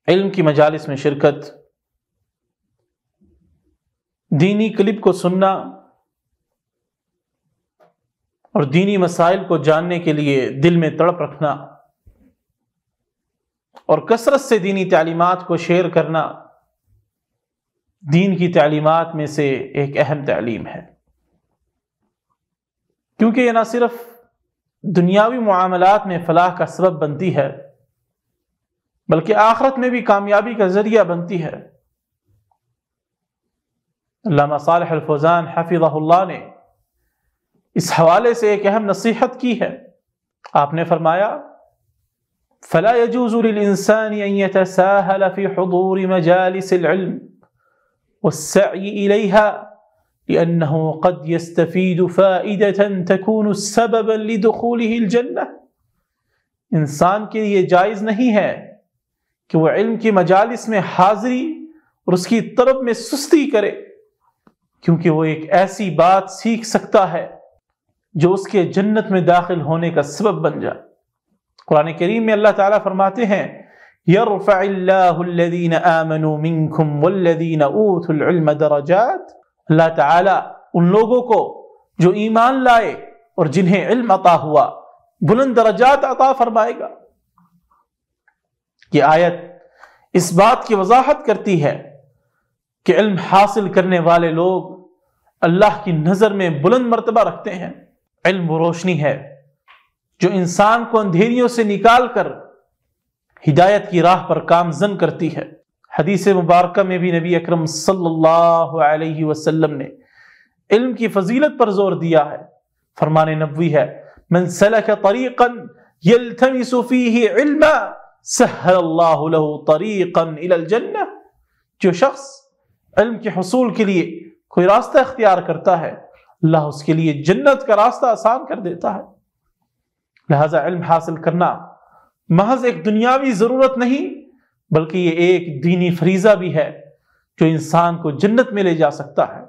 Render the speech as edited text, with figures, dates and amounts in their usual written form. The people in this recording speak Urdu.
علم کی مجالس میں شرکت، دینی کلپ کو سننا اور دینی مسائل کو جاننے کے لیے دل میں تڑپ رکھنا اور کثرت سے دینی تعلیمات کو شیئر کرنا دین کی تعلیمات میں سے ایک اہم تعلیم ہے، کیونکہ یہ نہ صرف دنیاوی معاملات میں فلاح کا سبب بنتی ہے بلکہ آخرت میں بھی کامیابی کا ذریعہ بنتی ہے۔ علامہ صالح الفوزان حفظہ اللہ نے اس حوالے سے ایک اہم نصیحت کی ہے۔ آپ نے فرمایا: فلا يجوز للإنسان أن يتساهل في حضور مجالس العلم والسعي إليها لأنه قد يستفيد فائدة تكون سببا لدخوله الجنة۔ انسان کے لیے جائز نہیں ہے کہ وہ علم کی مجالس میں حاضری اور اس کی طلب میں سستی کرے، کیونکہ وہ ایک ایسی بات سیکھ سکتا ہے جو اس کے جنت میں داخل ہونے کا سبب بن جائے۔ قرآن کریم میں اللہ تعالیٰ فرماتے ہیں: يَرْفَعِ اللَّهُ الَّذِينَ آمَنُوا مِنْكُمْ وَالَّذِينَ أُوتُوا الْعِلْمَ دَرَجَاتٍ۔ اللہ تعالیٰ ان لوگوں کو جو ایمان لائے اور جنہیں علم عطا ہوا بلند درجات عطا فرمائے گا۔ یہ آیت اس بات کی وضاحت کرتی ہے کہ علم حاصل کرنے والے لوگ اللہ کی نظر میں بلند مرتبہ رکھتے ہیں۔ علم وہ روشنی ہے جو انسان کو اندھیریوں سے نکال کر ہدایت کی راہ پر گامزن کرتی ہے۔ حدیث مبارکہ میں بھی نبی اکرم صلی اللہ علیہ وسلم نے علم کی فضیلت پر زور دیا ہے۔ فرمان نبوی ہے: من سلک طریقا یلتمس فیہ علما سہل اللہ له طریقا الی الجنہ۔ جو شخص علم کے حصول کے لیے کوئی راستہ اختیار کرتا ہے، اللہ اس کے لیے جنت کا راستہ آسان کر دیتا ہے۔ لہذا علم حاصل کرنا محض ایک دنیاوی ضرورت نہیں بلکہ یہ ایک دینی فریضہ بھی ہے جو انسان کو جنت میں لے جا سکتا ہے۔